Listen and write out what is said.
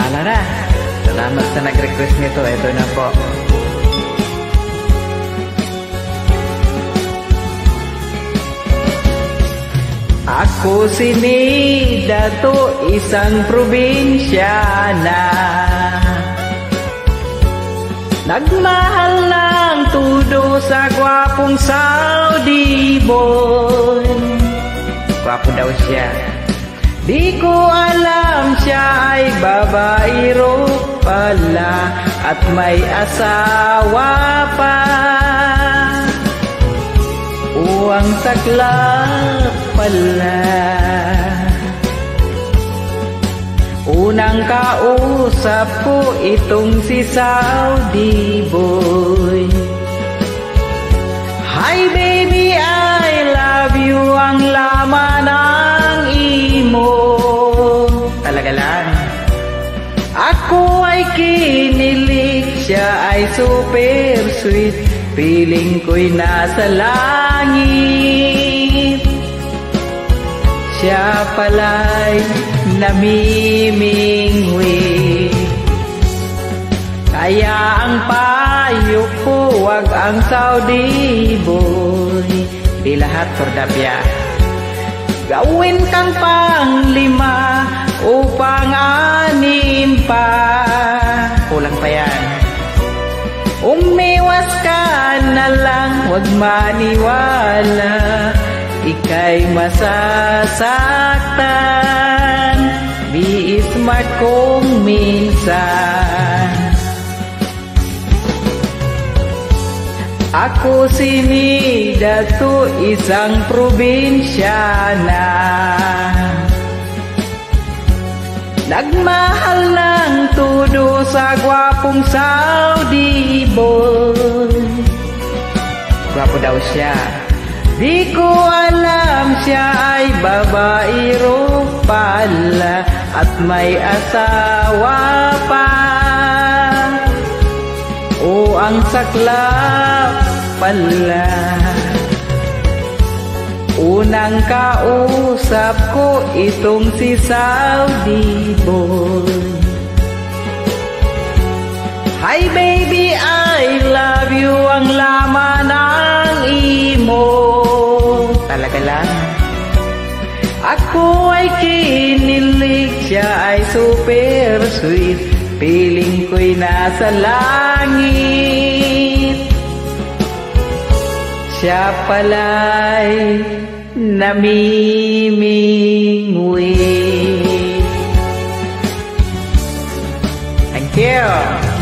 bahala na. Salamat sa nag-request nito. Ito na po. Ako si Dato, isang probinsyana. Nagmahal ng tudo sa gwapong Saudi boy. Gwapo daw siya. Di ko alam siya ay babaero pala at may asawa pa. Uwang saklap pala. Unang kausap ko itong si Saudi boy. Hi baby, I love you, ang laman ng imo. Talaga lang. Ako ay kinilig, siya ay super sweet. Feeling ko'y nasa langit. Siya pala'y namimingwi. Kaya ang payo ko, wag ang Saudi boy. Di lahat kordapya. Gawin kang panglima upang anim pa. Kulang pa yan. Umiwas ka na lang, wag maniwala. Ika'y masasaktan. Be smart kung minsan. Ako si Dato, isang probinsyana. Nagmahal ng tudo sa gwapong Saudi boy. Gwapo daw siya. Di ko alam siya ay babaero pala at may asawa pa. O ang saklap pala. Unang kausap ko itong si Saudi boy. Hi baby, I love you, ang laman ng imo. Talaga lang. Ako ay kinilig, siya ay super sweet. Feeling ko'y nasa langit. Siya pala'y namimingwi. Thank you.